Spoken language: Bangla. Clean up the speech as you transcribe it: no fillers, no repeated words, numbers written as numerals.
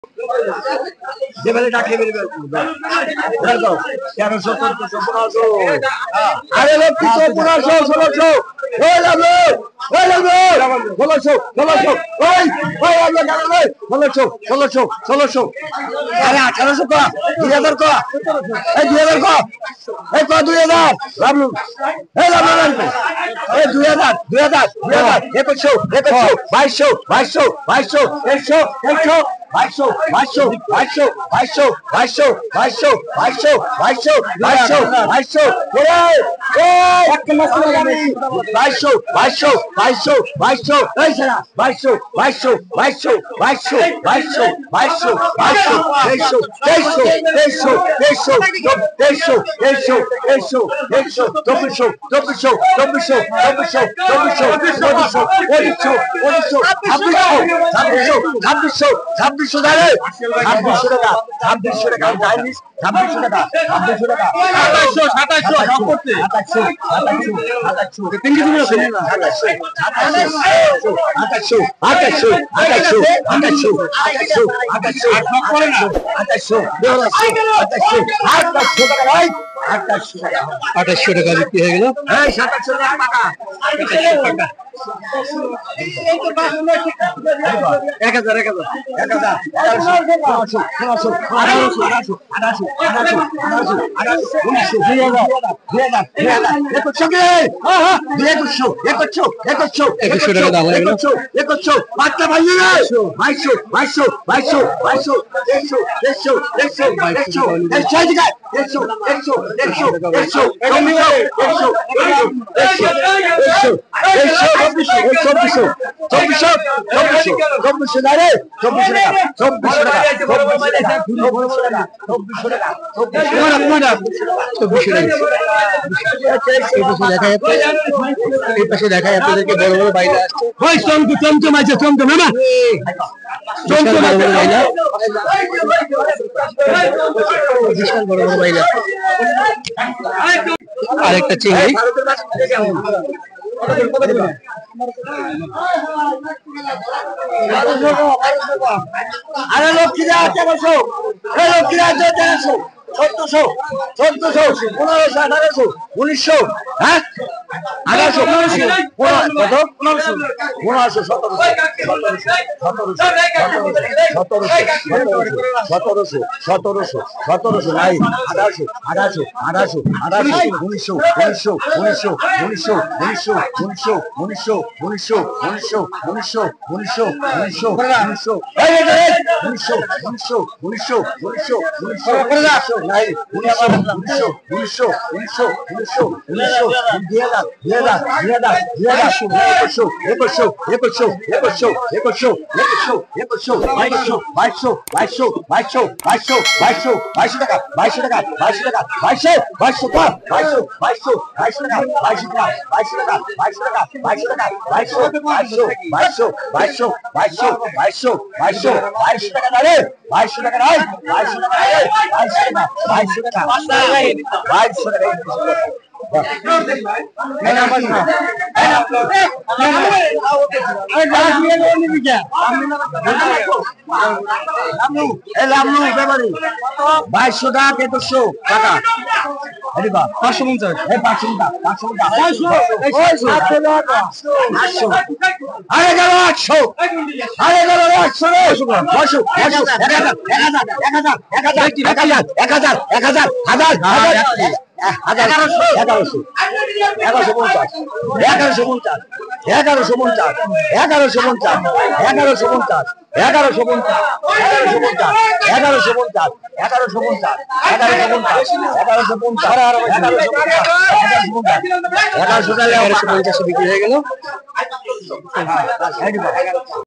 যেভাবে ডাকে বেরোবে 1300 1400 আরে লোক 1500 1600 ওই লাগলো 1600 1600 ওই আমরা গেল 1600 1600 আরে 1800 কো 2000 কো এই 2000 কো এই কো 2000 লাভলু এই লাভলু এই 2000 2100 2100 2200 2200 2200 2200 2200 2200 2200 2200 2200 2200 2200 এই সারা 2200 2200 2200 2200 2200 টাকা বিক্রি হয়ে গেল। হ্যাঁ 2700 টাকা দেখা আপনাদেরকে বড় বড় বাইরে আসছে। ওই চমচম আছে চমচম না চমচম বাইরে বিশাল বড় বড় বাইরে আরেকটা চিংড়ি আরে লক্ষ্মীরা 1300 লক্ষ্মীরা 1300 1400 1400 1500 1800 1900 হ্যাঁ 1800 কত 1500 1700 নাই 1800 1900 বিক্রি হয়ে গেল।